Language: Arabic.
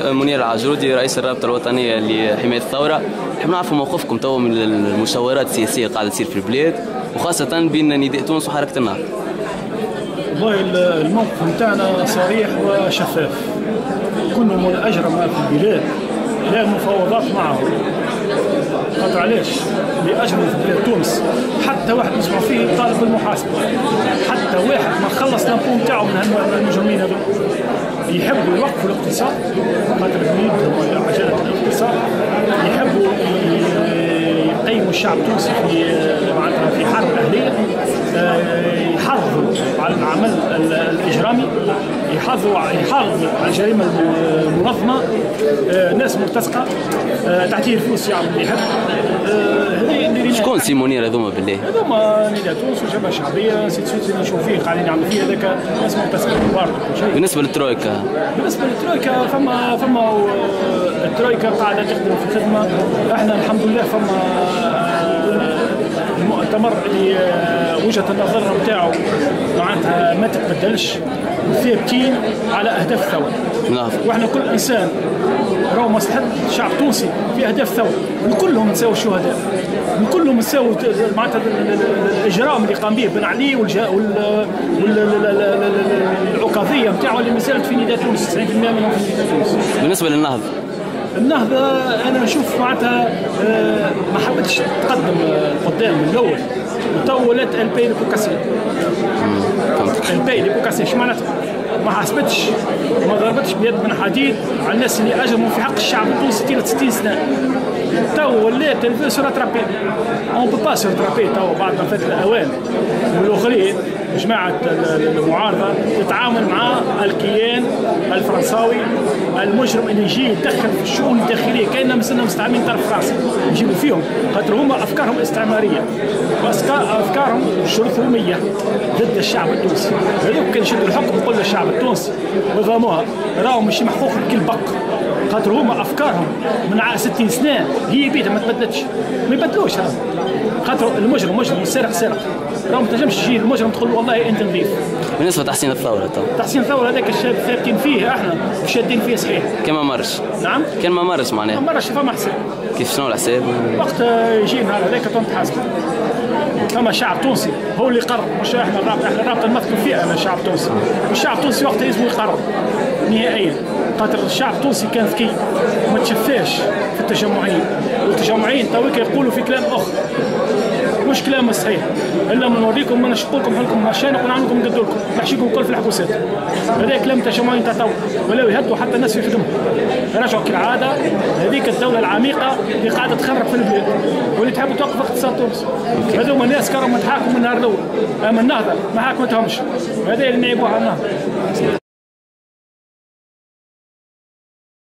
منير العجرودي رئيس الرابطة الوطنية لحماية الثورة. نحب نعرفوا موقفكم توا من المشاورات السياسية اللي قاعدة تصير في البلاد وخاصة بين نداء تونس وحركة النهضة. والله الموقف نتاعنا صريح وشفاف. كل من أجرم في البلاد لا مفاوضات معه. خاطر علاش؟ اللي أجرم في بلاد تونس حتى واحد نسمع فيه طالب بالمحاسبة، حتى واحد ما خلص الامبو نتاعو من المجرمين هذو. يحبوا يوقفوا الاقتصاد خاطر بيدهم عجلة الاقتصاد، يحبوا يقيموا الشعب التونسي في حرب أهلية، يحافظوا على العمل الإجرامي، يحافظوا على الجريمة المنظمة، ناس مرتزقة، تعتير فلوس الشعب اللي يحب. شكون سي منير هذوما بالله؟ هذوما نداء تونس وجبهة شعبية، سيت اللي نشوف فيه قاعدين يعملوا فيه هذاك ناس مرتزقة كبار وكل شيء. بالنسبة للترويكا؟ بالنسبة للترويكا فما الترويكا قاعدة تخدم في الخدمة. احنا الحمد لله فما المؤتمر اللي وجهة النظر نتاعو معناتها ما تتبدلش، ثابتين على أهداف الثورة. واحنا كل إنسان راهو مصلحة الشعب التونسي في أهداف الثورة، كلهم نساووا الشهداء، كلهم نساووا معناتها الإجرام اللي قام به بن علي والعكاظية نتاعو اللي ما زالت في نداء تونس، 90% منهم في نداء تونس. بالنسبة للنهضة؟ النهضة أنا نشوف معناتها ما حبتش تقدم قدام من الأول، وطولت البي لبوكاسي. البي لبوكاسي شو معناتها؟ ما حسبتش وما ضربتش بيد من حديد على الناس اللي أجرموا في حق الشعب التونسي طيلة 60 سنة. تو ولات الفي سور اترابي، اون بو با سور اترابي تو بعد ما فات الأوان. والآخرين جماعة المعارضة تتعامل مع الكيان الفرنساوي المجرم اللي يجي يدخل في الشؤون الداخلية كأننا مستعملين طرف فرنسي، يجيبوا فيهم خاطر هما أفكارهم استعمارية وأفكارهم شرذومية ضد الشعب التونسي. هذوك كان يشدوا الحكم يقول للشعب التونسي وظاموها راهو ماشي محقوق الكل بق، خاطر هما أفكارهم من 60 سنة هي بيتها ما تبدلتش، ما يبدلوش هذا. خاطر المجرم مجرم والسارق سارق، راهو ما تنجمش تجي المجرم تقول له والله انت نظيف. بالنسبه لتحسين الثوره تحسين الثوره هذاك الشاب ثابتين فيه احنا وشادين فيه صحيح. كان ما مرش؟ نعم؟ كان ما مرش معناها؟ ما مرش فما حساب. كيف شنو الحساب؟ وقت يجي نهار هذاك تحاسب. فما شعب تونسي هو اللي قرر، مش احنا الرابطه نمثلوا فيها انا الشعب التونسي، والشعب التونسي وقتها لازم يقرر نهائيا. خاطر الشعب التونسي كان ذكي وما تشفاش في التجمعين، والتجمعين تويك يقولوا في كلام اخر مش كلام صحيح، الا ما نوريكم ما نشق لكم لكم مشانق ونعمل لكم نقدر لكم نحشيكم الكل في الحبوسات. هذا كلام التجمعين تاع تو ولاو يهدوا حتى الناس في خدمهم، رجعوا كالعاده هذيك الدوله العميقه اللي قاعده تخرب في البلاد واللي تحب توقف اقتصاد تونس. هذوما الناس كانوا متحاكموا من النهار الاول، اما النهضه ما حاكمتهمش، هذا اللي نعيبوها على النهضه.